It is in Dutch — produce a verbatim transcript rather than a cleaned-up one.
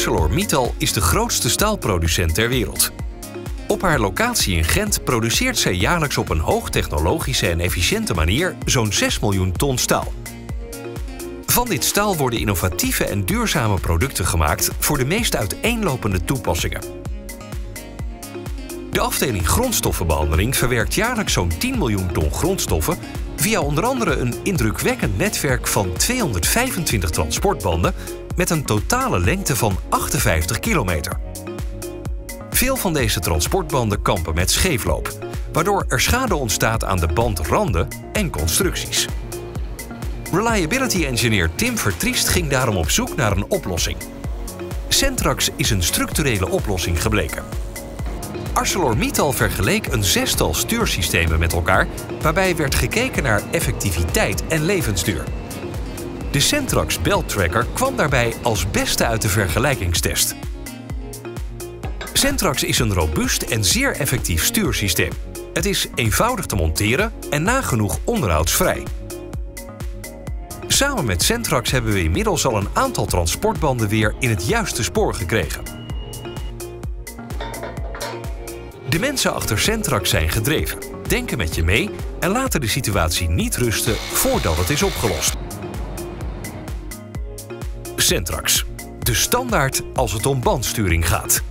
ArcelorMittal is de grootste staalproducent ter wereld. Op haar locatie in Gent produceert zij jaarlijks op een hoogtechnologische en efficiënte manier zo'n zes miljoen ton staal. Van dit staal worden innovatieve en duurzame producten gemaakt voor de meest uiteenlopende toepassingen. De afdeling grondstoffenbehandeling verwerkt jaarlijks zo'n tien miljoen ton grondstoffen via onder andere een indrukwekkend netwerk van tweehonderdvijfentwintig transportbanden met een totale lengte van achtenvijftig kilometer. Veel van deze transportbanden kampen met scheefloop, waardoor er schade ontstaat aan de bandranden en constructies. Reliability engineer Tim Vertriest ging daarom op zoek naar een oplossing. Centrax is een structurele oplossing gebleken. ArcelorMittal vergeleek een zestal stuursystemen met elkaar, waarbij werd gekeken naar effectiviteit en levensduur. De Centrax Belt Tracker kwam daarbij als beste uit de vergelijkingstest. Centrax is een robuust en zeer effectief stuursysteem. Het is eenvoudig te monteren en nagenoeg onderhoudsvrij. Samen met Centrax hebben we inmiddels al een aantal transportbanden weer in het juiste spoor gekregen. De mensen achter Centrax zijn gedreven, denken met je mee en laten de situatie niet rusten voordat het is opgelost. Centrax, de standaard als het om bandsturing gaat.